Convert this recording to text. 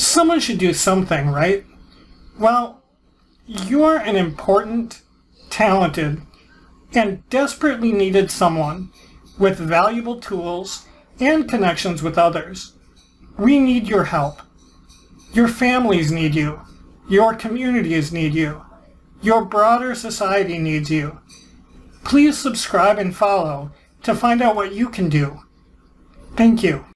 Someone should do something, right? Well, you're an important, talented, and desperately needed someone with valuable tools and connections with others. We need your help. Your families need you. Your communities need you. Your broader society needs you. Please subscribe and follow to find out what you can do. Thank you.